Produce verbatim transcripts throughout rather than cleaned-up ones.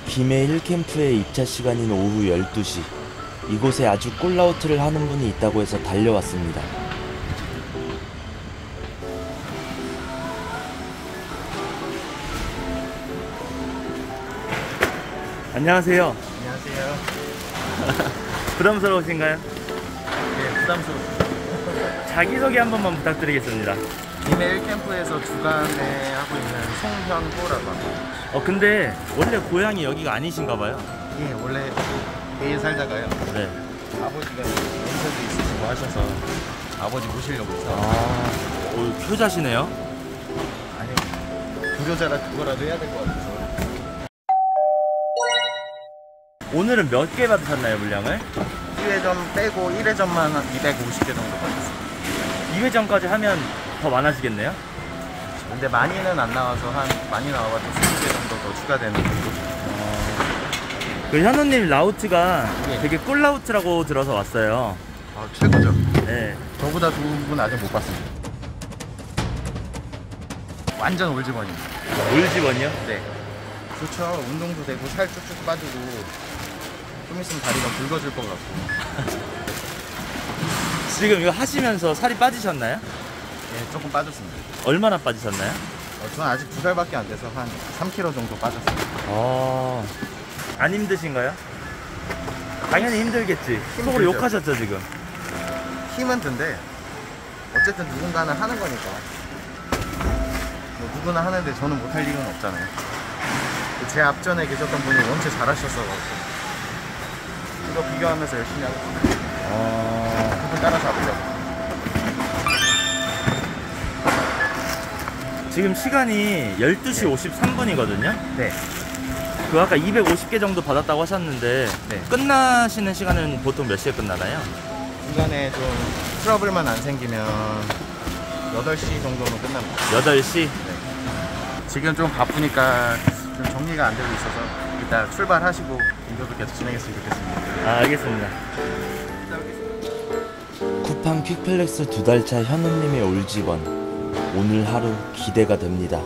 김해 일 캠프의 입차 시간인 오후 열두 시. 이곳에 아주 꿀라우트를 하는 분이 있다고 해서 달려왔습니다. 안녕하세요. 안녕하세요. 부담스러우신가요? 네, 부담스럽습니다. 자기소개 한 번만 부탁드리겠습니다. 김해 일 캠프에서 주간에 하고 있는 송현호라고 합니다. 어 근데 원래 고향이 여기가 아니신가 봐요? 예, 원래 배에 살다가요. 네. 아버지가 연세도 있으시고 하셔서 아버지 모시려고 해서. 아, 오, 효자시네요? 아니, 불효자라 그거라도 해야 될 것 같아서. 오늘은 몇 개 받으셨나요, 물량을? 이 회전 빼고 일 회전만 한 이백오십 개 정도 받았어요. 이 회전까지 하면 더 많아지겠네요? 근데 많이는 안 나와서 한 많이 나와봐도 이십 개 정도 더 추가되는 정도. 그 현우님 라우트가 예. 되게 꿀 라우트라고 들어서 왔어요. 아, 최고죠. 네. 저보다 좋은 분 아직 못 봤습니다. 완전 올즈번입니다. 올집원이요? 네. 좋죠. 운동도 되고 살 쭉쭉 빠지고 좀 있으면 다리가 굵어질 것 같고. 지금 이거 하시면서 살이 빠지셨나요? 네, 조금 빠졌습니다. 얼마나 빠지셨나요? 어, 저는 아직 두 달밖에 안 돼서 한 삼 킬로그램 정도 빠졌습니다. 아, 안 힘드신가요? 당연히 힘들겠지. 속으로 힘들죠. 욕하셨죠 지금? 힘은 든데 어쨌든 누군가는 하는 거니까. 뭐 누구나 하는데 저는 못할 이유는 없잖아요. 제 앞전에 계셨던 분이 원체 잘하셨어가지고 이거 비교하면서 열심히 하고 있습니다. 어... 그분 따라잡으려고. 지금 시간이 열두 시 네. 오십삼 분이거든요? 네. 그 아까 이백오십 개 정도 받았다고 하셨는데 네. 끝나시는 시간은 보통 몇 시에 끝나나요? 중간에 좀 트러블만 안 생기면 여덟 시 정도면 끝납니다. 여덟 시? 네. 지금 좀 바쁘니까 좀 정리가 안 되고 있어서 이따 출발하시고 인터뷰 계속 진행했으면 좋겠습니다. 아, 알겠습니다. 쿠팡 퀵플렉스 두 달차 현우님의 올집원. 오늘 하루 기대가 됩니다.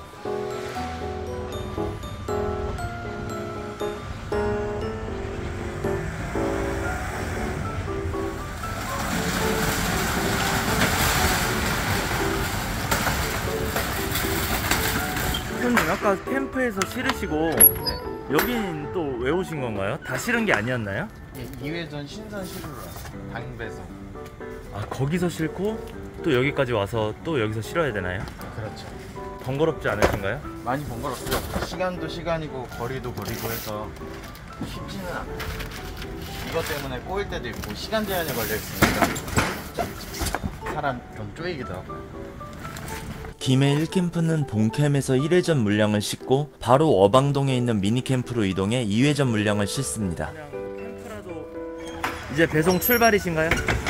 형님 아까 캠프에서 실으시고 네. 여긴 또 왜 오신 건가요? 다 실은 게 아니었나요? 예, 이 회전 신선 시루로 당배송. 아, 거기서 실고 또 여기까지 와서 또 여기서 실어야 되나요? 그렇죠. 번거롭지 않으신가요? 많이 번거롭죠. 시간도 시간이고 거리도 거리고 해서 쉽지는 않아요. 이것 때문에 꼬일 때도 있고 시간 제한이 걸려 있으니까 사람 좀 쪼이기도 하고. 김해 일 캠프는 본캠에서 일 회전 물량을 싣고 바로 어방동에 있는 미니캠프로 이동해 이 회전 물량을 싣습니다. 캠프라도 이제 배송 출발이신가요?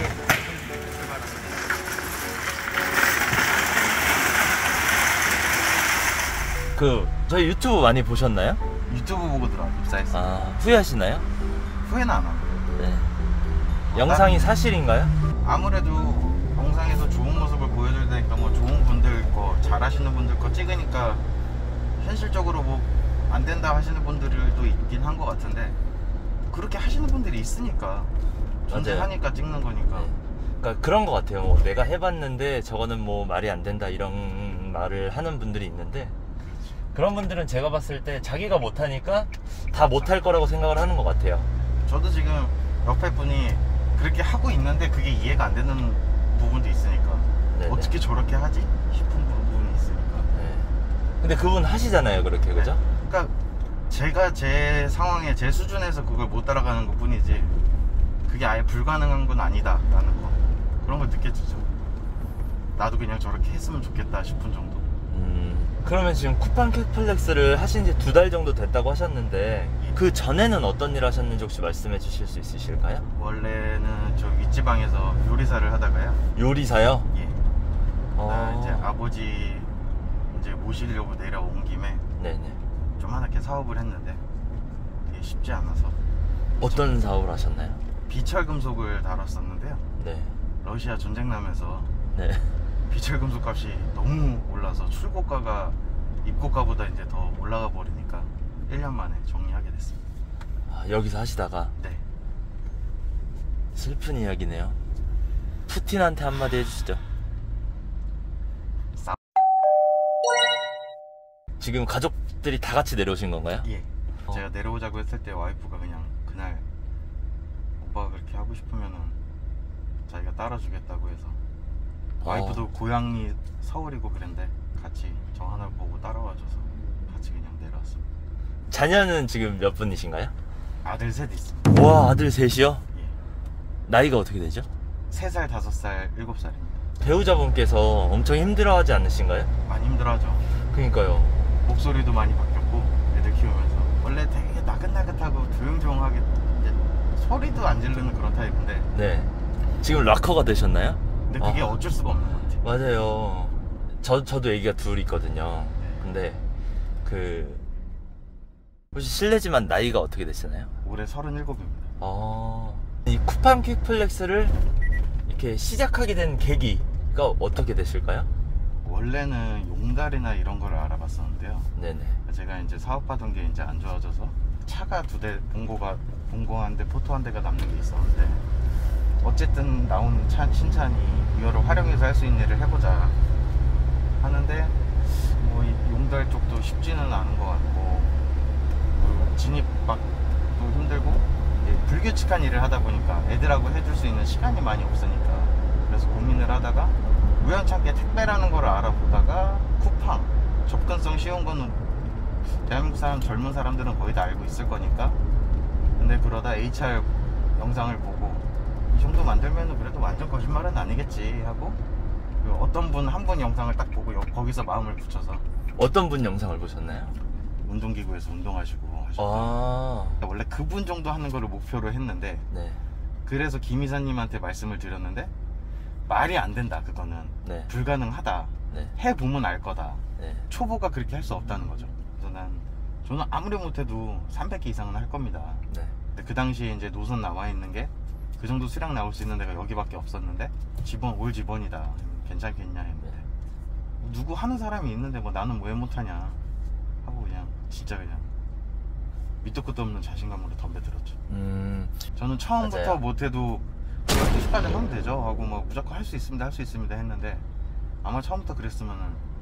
그 저희 유튜브 많이 보셨나요? 유튜브 보고 들어 입사했어요. 아, 후회하시나요? 후회는 안 하고. 네. 영상이 사실인가요? 아무래도 영상에서 좋은 모습을 보여줄 테니까 뭐 좋은 분들 거 잘하시는 분들 거 찍으니까 현실적으로 뭐 안 된다 하시는 분들도 있긴 한 것 같은데 그렇게 하시는 분들이 있으니까 존재하니까 찍는 거니까. 네. 그러니까 그런 것 같아요. 뭐 내가 해봤는데 저거는 뭐 말이 안 된다 이런 말을 하는 분들이 있는데 그런 분들은 제가 봤을 때 자기가 못하니까 다 못할 거라고 생각을 하는 것 같아요. 저도 지금 옆에 분이 그렇게 하고 있는데 그게 이해가 안 되는 부분도 있으니까 네네. 어떻게 저렇게 하지 싶은 부분이 있으니까. 네. 근데 그분 하시잖아요, 그렇게. 그죠? 네. 그러니까 제가 제 상황에 제 수준에서 그걸 못 따라가는 것 뿐이지 그게 아예 불가능한 건 아니다 라는 거, 그런 걸 느껴지죠. 나도 그냥 저렇게 했으면 좋겠다 싶은 정도. 음, 그러면 지금 쿠팡 퀵플렉스를 하신 지 두 달 정도 됐다고 하셨는데 그 전에는 어떤 일 하셨는지 혹시 말씀해 주실 수 있으실까요? 원래는 저 윗지방에서 요리사를 하다가요. 요리사요? 예. 어... 나 이제 아버지 이제 모시려고 내려온 김에 네네. 좀 하나 이렇게 사업을 했는데 되게 쉽지 않아서. 어떤 사업을 하셨나요? 비철금속을 다뤘었는데요. 네. 러시아 전쟁 나면서 네. 비철금속 값이 너무 올라서 출고가가 입고가보다 이제 더 올라가 버리니까 일 년 만에 정리하게 됐습니다. 아, 여기서 하시다가. 네. 슬픈 이야기네요. 푸틴한테 한마디 해주시죠. 싸... 지금 가족들이 다 같이 내려오신 건가요? 예. 어. 제가 내려오자고 했을 때 와이프가 그냥 그날 오빠가 그렇게 하고 싶으면은 자기가 따라주겠다고 해서 어. 와이프도 고향이 서울이고 그런데 같이 저 하나 보고 따라와줘서 같이 그냥 내려왔습니다. 자녀는 지금 몇 분이신가요? 아들 셋 있습니다. 와, 아들 셋이요? 예. 나이가 어떻게 되죠? 세 살, 다섯 살, 일곱 살입니다. 배우자분께서 엄청 힘들어하지 않으신가요? 많이 힘들어하죠. 그러니까요. 목소리도 많이 바뀌었고 애들 키우면서 원래 되게 나긋나긋하고 조용조용하게 이제 소리도 안 지르는 그런 타입인데 네. 지금 락커가 되셨나요? 근데 그게 아. 어쩔 수가 없는 것 같아요. 맞아요. 저, 저도 애기가 둘 있거든요. 네. 근데 그 혹시 실례지만 나이가 어떻게 되시나요? 올해 서른일곱입니다. 아, 이 쿠팡 퀵플렉스를 이렇게 시작하게 된 계기가 어떻게 되실까요? 원래는 용달이나 이런 걸 알아봤었는데요. 네네. 제가 이제 사업하던 게 이제 안 좋아져서 차가 두 대, 봉고가 봉고 한 대, 포토 한 대가 남는 게 있었는데 어쨌든 나온 차, 신차니 이거를 활용해서 할 수 있는 일을 해보자 하는데 뭐 이 용달 쪽도 쉽지는 않은 것 같고 그리고 진입박도 힘들고 예, 불규칙한 일을 하다 보니까 애들하고 해줄 수 있는 시간이 많이 없으니까 그래서 고민을 하다가 우연찮게 택배라는 걸 알아보다가 쿠팡 접근성 쉬운 거는 대한민국 사람 젊은 사람들은 거의 다 알고 있을 거니까 근데 그러다 에이치알 영상을 보고 이 정도 만들면 그래도 완전 거짓말은 아니겠지 하고 어떤 분 한 분 영상을 딱 보고 거기서 마음을 붙여서 어떤 분 영상을 보셨나요? 운동기구에서 운동하시고 하셨고 아, 원래 그분 정도 하는 거를 목표로 했는데 네. 그래서 김 이사님한테 말씀을 드렸는데 말이 안 된다 그거는 네. 불가능하다 네. 해보면 알 거다 네. 초보가 그렇게 할 수 없다는 거죠. 그래서 난 저는 아무리 못해도 삼백 개 이상은 할 겁니다. 네. 근데 그 당시에 이제 노선 나와 있는 게 그 정도 수량 나올 수 있는 데가 여기밖에 없었는데 지번 올 지번이다 괜찮겠냐 했는데 누구 하는 사람이 있는데 뭐 나는 왜 못하냐 하고 그냥 진짜 그냥 밑도 끝도 없는 자신감으로 덤벼들었죠. 음, 저는 처음부터 맞아요. 못해도 열두 시까지 하면 되죠 하고 뭐 무조건 할 수 있습니다 할 수 있습니다 했는데 아마 처음부터 그랬으면은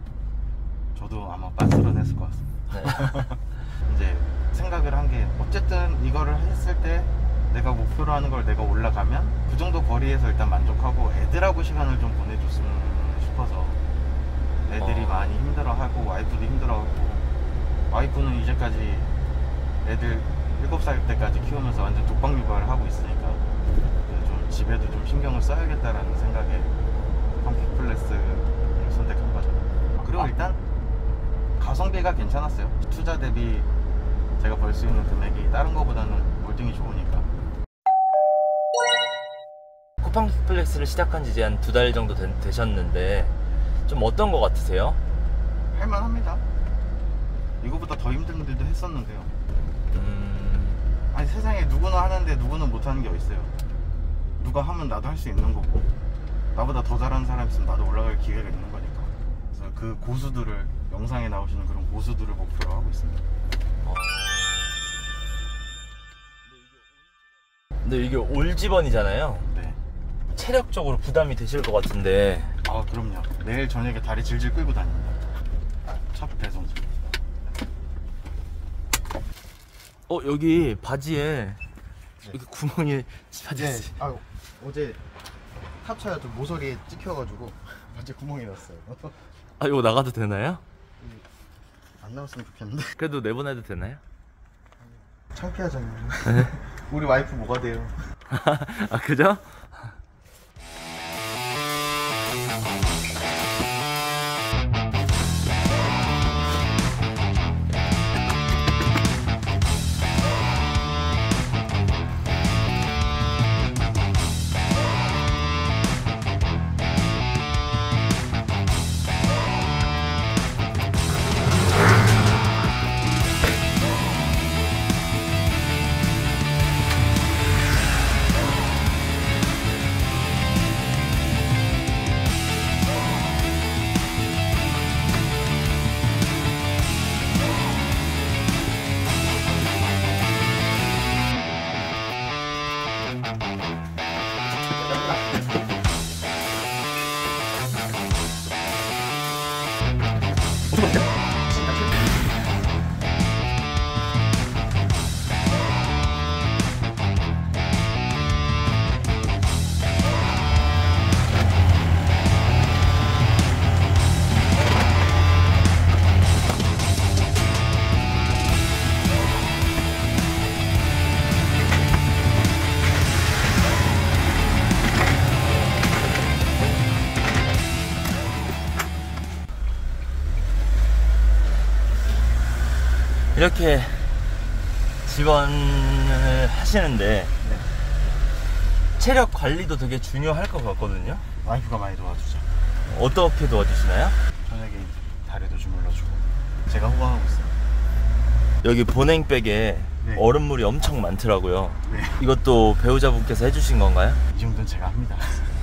저도 아마 빤스런 했을 것 같습니다. 네. 이제 생각을 한 게 어쨌든 이거를 했을 때 내가 목표로 하는 걸 내가 올라가면 그 정도 거리에서 일단 만족하고 애들하고 시간을 좀 보내줬으면 싶어서 애들이 어. 많이 힘들어하고 와이프도 힘들어하고 와이프는 이제까지 애들 일곱 살 때까지 키우면서 완전 독박 육아를 하고 있으니까 좀 집에도 좀 신경을 써야겠다라는 생각에 컴퓨플렉스를 선택한 거죠. 그리고 일단 가성비가 괜찮았어요. 투자 대비 제가 벌 수 있는 금액이 다른 거보다는 월등히 좋으니까. 쿠팡 퀵플렉스를 시작한 지 이제 한 두 달 정도 되, 되셨는데 좀 어떤 거 같으세요? 할만합니다. 이거보다 더 힘든 일도 했었는데요. 음, 아니 세상에 누구나 하는데 누구는 못하는 게 어딨어요. 누가 하면 나도 할 수 있는 거고 나보다 더 잘하는 사람 있으면 나도 올라갈 기회가 있는 거니까. 그래서 그 고수들을 영상에 나오시는 그런 고수들을 목표로 하고 있습니다. 어... 근데 이게 올지번이잖아요. 네. 체력적으로 부담이 되실 것 같은데. 아 그럼요. 내일 저녁에 다리 질질 끌고 다닙니다. 첫 배송. 어, 여기 바지에 여기 구멍이 바지에 네. 아 어제 탑차가 좀 모서리에 찍혀가지고 바지 구멍이 났어요. 아, 이거 나가도 되나요? 안 나왔으면 좋겠는데. 그래도 내보내도 되나요? 창피하잖아요. 우리 와이프 뭐가 돼요? 아, 그죠? 이렇게 집원을 하시는데 네. 체력 관리도 되게 중요할 것 같거든요. 와이프가 많이 도와주죠. 어떻게 도와주시나요? 저녁에 다리도 주물러주고 제가 호강하고 있어요. 여기 보냉백에 네. 얼음물이 엄청 많더라고요. 네. 이것도 배우자분께서 해주신 건가요? 이 정도는 제가 합니다.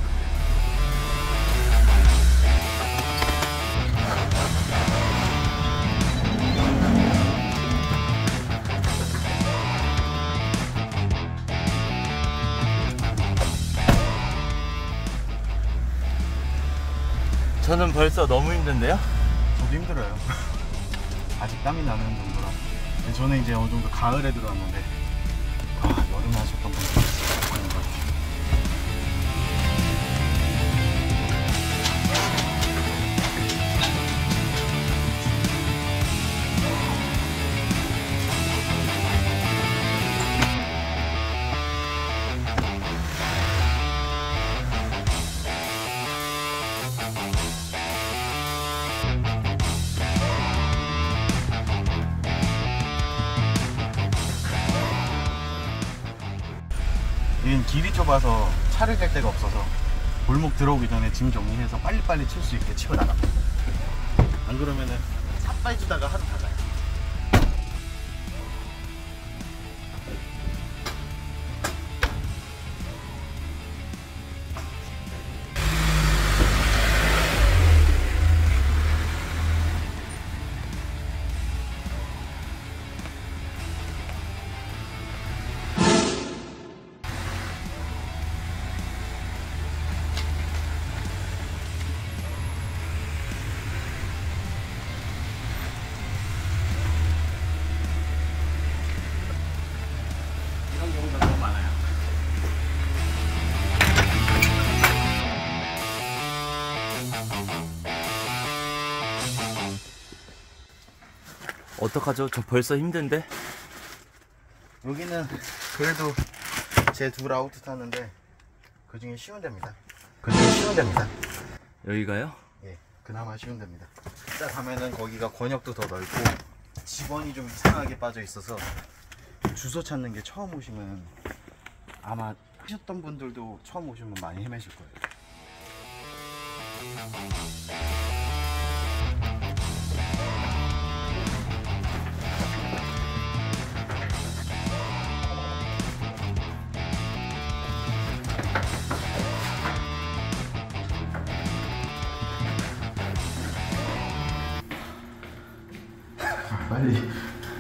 저는 벌써 너무 힘든데요? 저도 힘들어요. 아직 땀이 나는 정도라. 근데 저는 이제 어느 정도 가을에 들어왔는데 아, 여름에 하셨던 분들 그런 것 같아요. 여긴 길이 좁아서 차를 댈 데가 없어서 골목 들어오기 전에 짐 정리해서 빨리빨리 칠 수 있게 치고 나갑니다. 안 그러면은 삿발 주다가 하루 다 가요. 이런 경우가 너무 많아요. 어떡하죠? 저 벌써 힘든데? 여기는 그래도 제 둘 아우트 타는데 그 중에 쉬운 데입니다. 그 중에 쉬운 데입니다. 여기가요? 예, 그나마 쉬운 데입니다. 자 가면은 거기가 권역도 더 넓고 집원이 좀 이상하게 빠져 있어서 주소 찾는 게 처음 오시면 아마 하셨던 분들도 처음 오시면 많이 헤매실 거예요. 빨리.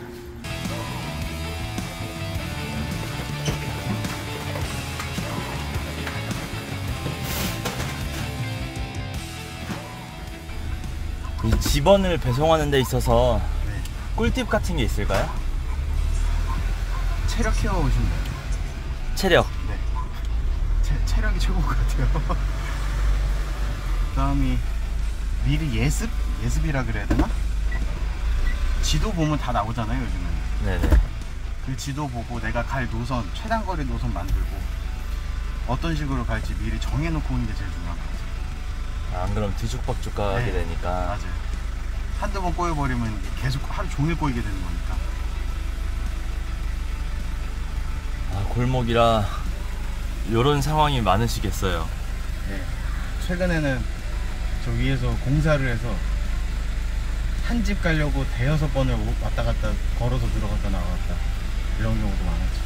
이 집원을 배송하는 데 있어서 네. 꿀팁 같은 게 있을까요? 체력 키워 오시면 돼요. 체력. 네. 체, 체력이 최고인 것 같아요. 다음이 미리 예습? 예습이라 그래야 되나? 지도 보면 다 나오잖아요 요즘은. 네네. 그 지도 보고 내가 갈 노선, 최단거리 노선 만들고 어떤 식으로 갈지 미리 정해놓고 오는 게 제일 중요한 것 같아요. 아, 안 그러면 뒤죽박죽 가게 네. 되니까. 맞아요. 한두 번 꼬여버리면 계속 하루 종일 꼬이게 되는 거니까. 아, 골목이라 요런 상황이 많으시겠어요. 네. 최근에는 저 위에서 공사를 해서 한 집 가려고 대여섯 번을 왔다 갔다 걸어서 들어갔다 나왔다 이런 경우도 많았죠.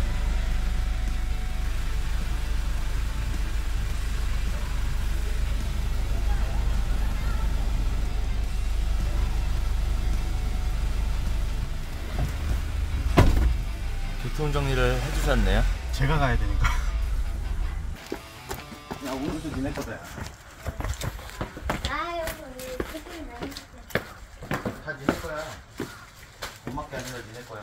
교통 정리를 해주셨네요. 제가 가야 되니까. 야 오늘도 니네 거다. 아 여기 기분이 많이 다 니네 거야. 엄마께 아니라 니네 거야.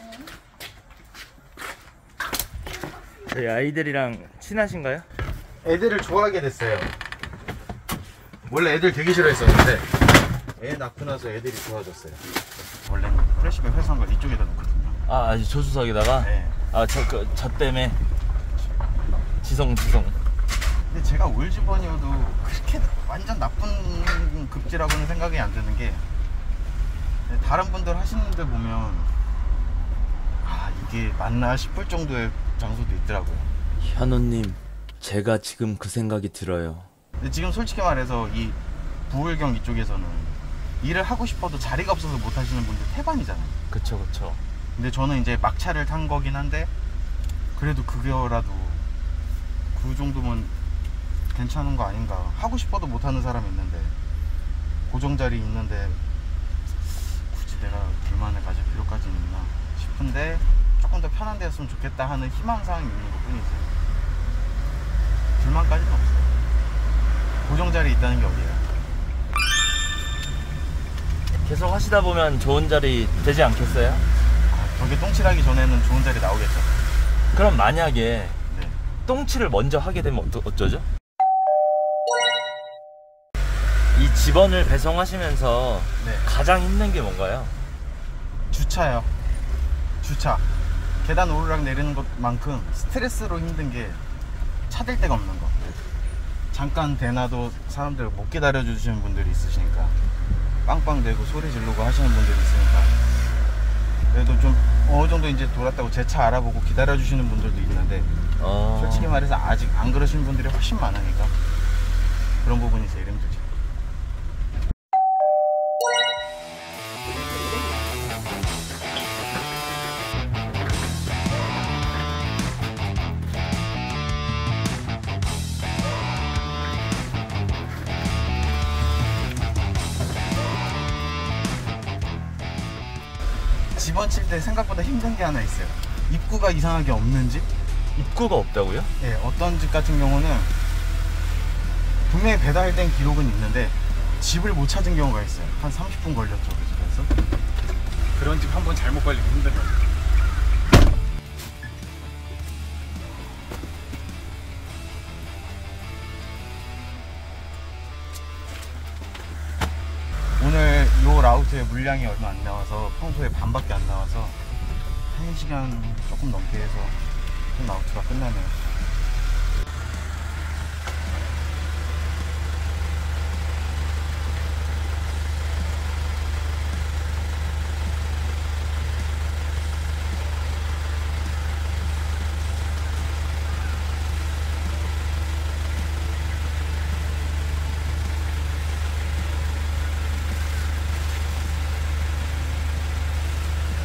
저희 아이들이랑 친하신가요? 애들을 좋아하게 됐어요. 원래 애들 되게 싫어했었는데 애 낳고 나서 애들이 좋아졌어요. 원래는 프레시백 회수한 걸 이쪽에다 놓거든요. 아, 아직 조수석에다가? 네. 아, 저, 그, 저 때문에 지성, 지성. 근데 제가 올즈번이어도 그렇게 완전 나쁜 급지라고는 생각이 안 드는 게 다른 분들 하시는 분들 보면 아 이게 맞나 싶을 정도의 장소도 있더라고요. 현우님, 제가 지금 그 생각이 들어요. 근데 지금 솔직히 말해서 이 부울경 이쪽에서는 일을 하고 싶어도 자리가 없어서 못 하시는 분들 태반이잖아요. 그쵸 그쵸. 근데 저는 이제 막차를 탄 거긴 한데 그래도 그거라도 그 정도면 괜찮은 거 아닌가. 하고 싶어도 못 하는 사람이 있는데 고정 자리 있는데 굳이 내가 불만을 가질 필요까지는 있나 싶은데 조금 더 편한 데였으면 좋겠다 하는 희망사항이 있는 것 뿐이지 불만까지는 없어요. 고정 자리 있다는 게 어디야. 계속 하시다 보면 좋은 자리 되지 않겠어요? 아, 저게 똥칠하기 전에는 좋은 자리 나오겠죠. 그럼 만약에 네. 똥칠을 먼저 하게 되면 어쩌, 어쩌죠? 이 직원을 배송하시면서 네. 가장 힘든 게 뭔가요? 주차요. 주차. 계단 오르락 내리는 것만큼 스트레스로 힘든 게 찾을 데가 없는 거. 잠깐 대놔도 사람들 못 기다려 주시는 분들이 있으시니까 빵빵 대고 소리 지르고 하시는 분들이 있으니까 그래도 좀 어느 정도 이제 돌았다고 제 차 알아보고 기다려 주시는 분들도 있는데 어... 솔직히 말해서 아직 안 그러신 분들이 훨씬 많으니까 그런 부분이 제일 힘들죠. 집어칠 때 생각보다 힘든 게 하나 있어요. 입구가 이상하게 없는 집? 입구가 없다고요? 네, 어떤 집 같은 경우는 분명히 배달된 기록은 있는데 집을 못 찾은 경우가 있어요. 한 삼십 분 걸렸죠, 그 집에서. 그런 집 한 번 잘못 걸리면 힘들어요. 오늘 요 라우트에 물량이 얼마 안 나와서 평소에 반밖에 안 나와서 한 시간 조금 넘게 해서 좀 라우트가 끝나네요.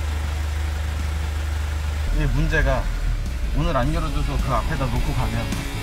이게 문제가 오늘 안 열어줘서 그 앞에다 놓고 가면